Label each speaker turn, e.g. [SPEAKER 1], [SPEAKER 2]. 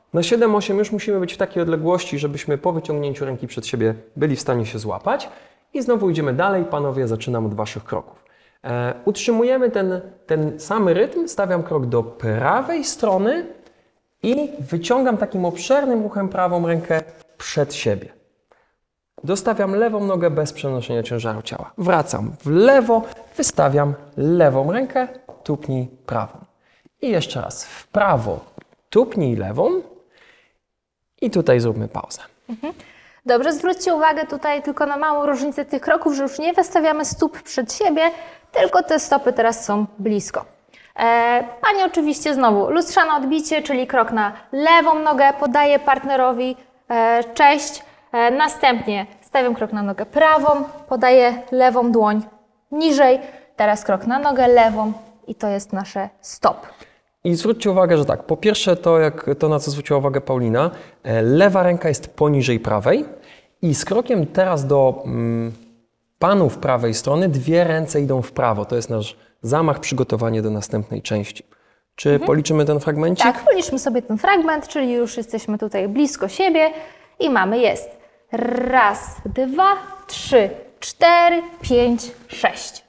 [SPEAKER 1] Na 7-8 już musimy być w takiej odległości, żebyśmy po wyciągnięciu ręki przed siebie byli w stanie się złapać. I znowu idziemy dalej. Panowie, zaczynam od Waszych kroków. Utrzymujemy ten sam rytm. Stawiam krok do prawej strony i wyciągam takim obszernym ruchem prawą rękę przed siebie. Dostawiam lewą nogę bez przenoszenia ciężaru ciała. Wracam w lewo, wystawiam lewą rękę, tupnij prawą. I jeszcze raz w prawo, tupnij lewą i tutaj zróbmy pauzę.
[SPEAKER 2] Dobrze, zwróćcie uwagę tutaj tylko na małą różnicę tych kroków, że już nie wystawiamy stóp przed siebie, tylko te stopy teraz są blisko. Pani oczywiście znowu lustrzane odbicie, czyli krok na lewą nogę, podaję partnerowi cześć. Następnie stawiam krok na nogę prawą, podaję lewą dłoń niżej. Teraz krok na nogę lewą i to jest nasze stop.
[SPEAKER 1] I zwróćcie uwagę, że tak, po pierwsze to, na co zwróciła uwagę Paulina, lewa ręka jest poniżej prawej i z krokiem teraz do panów prawej strony dwie ręce idą w prawo. To jest nasz zamach, przygotowanie do następnej części. Czy policzymy ten fragmencik?
[SPEAKER 2] Tak, policzmy sobie ten fragment, czyli już jesteśmy tutaj blisko siebie i jest 1, 2, 3, 4, 5, 6.